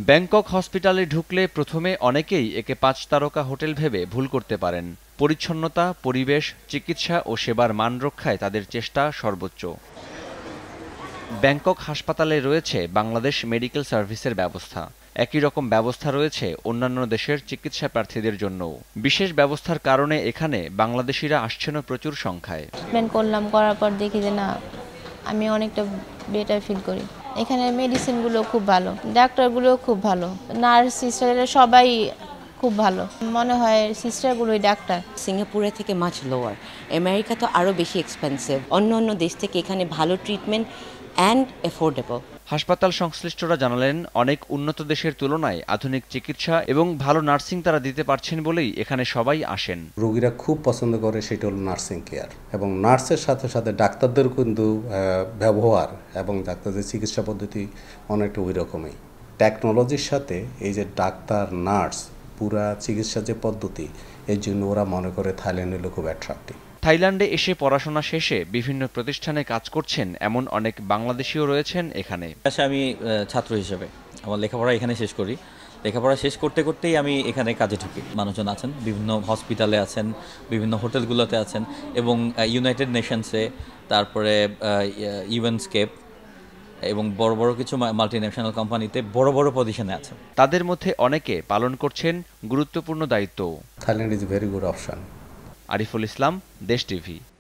Bangkok হসপিটালে ঢুকলে প্রথমে অনেকেই একে ৫ তারকা হোটেল ভেবে ভুল করতে পারেন। পরিচ্ছন্নতা, পরিবেশ, চিকিৎসা ও সেবার মান রক্ষায় তাদের চেষ্টা সর্বোচ্চ। ব্যাংকক হাসপাতালে রয়েছে বাংলাদেশ মেডিকেল সার্ভিসের ব্যবস্থা। একই রকম ব্যবস্থা রয়েছে অন্যান্য দেশের চিকিৎসা প্রার্থীদের জন্যও। বিশেষ ব্যবস্থার কারণে এখানে বাংলাদেশিরা আসছেন প্রচুর সংখ্যায়। ট্রিটমেন্ট করলাম, করার পর দেখি যে না, আমি অনেকটা বেটার ফিল করি। এখানে মেডিসিনগুলো খুব ভালো, ডাক্তারগুলোও খুব ভালো, নার্স সিস্টাররা সবাই খুব ভালো। মনে হয় সিস্টারগুলোই ডাক্তার। সিঙ্গাপুরের থেকে মাছ লোয়ার, আমেরিকা তো আরও বেশি এক্সপেন্সিভ। অন্য দেশ থেকে এখানে ভালো ট্রিটমেন্ট অ্যান্ড এফোর্ডেবল। হাসপাতাল সংশ্লিষ্টরা জানালেন, অনেক উন্নত দেশের তুলনায় আধুনিক চিকিৎসা এবং ভালো নার্সিং তারা দিতে পারছেন বলেই এখানে সবাই আসেন। রোগীরা খুব পছন্দ করে সেটা হলো নার্সিং কেয়ার, এবং নার্সের সাথে সাথে ডাক্তারদের কিন্তু ব্যবহার এবং ডাক্তারদের চিকিৎসা পদ্ধতি অনেকটা ওই রকমই। টেকনোলজির সাথে এই যে ডাক্তার নার্স পুরা চিকিৎসা যে পদ্ধতি, এর জন্য ওরা মনে করে থাইল্যান্ড হলো খুব অ্যাট্রাক্টিভ। থাইল্যান্ডে এসে পড়াশোনা শেষে বিভিন্ন প্রতিষ্ঠানে কাজ করছেন এমন অনেক বাংলাদেশিও রয়েছেন এখানে। আমি ছাত্র হিসেবে আমার লেখাপড়া এখানে শেষ করি। লেখাপড়া শেষ করতে করতেই আমি এখানে কাজে ঢুকি। মানুষজন আছেন, বিভিন্ন হসপিটালে আছেন, বিভিন্ন হোটেলগুলোতে আছেন, এবং ইউনাইটেড নেশনসে, তারপরে ইউএনস্কেপ এবং বড় বড় কিছু মাল্টিন্যাশনাল কোম্পানিতে বড় বড় পজিশনে আছেন। তাদের মধ্যে অনেকে পালন করছেন গুরুত্বপূর্ণ দায়িত্ব। Thailand is very good option. Ariful Islam, Desh TV.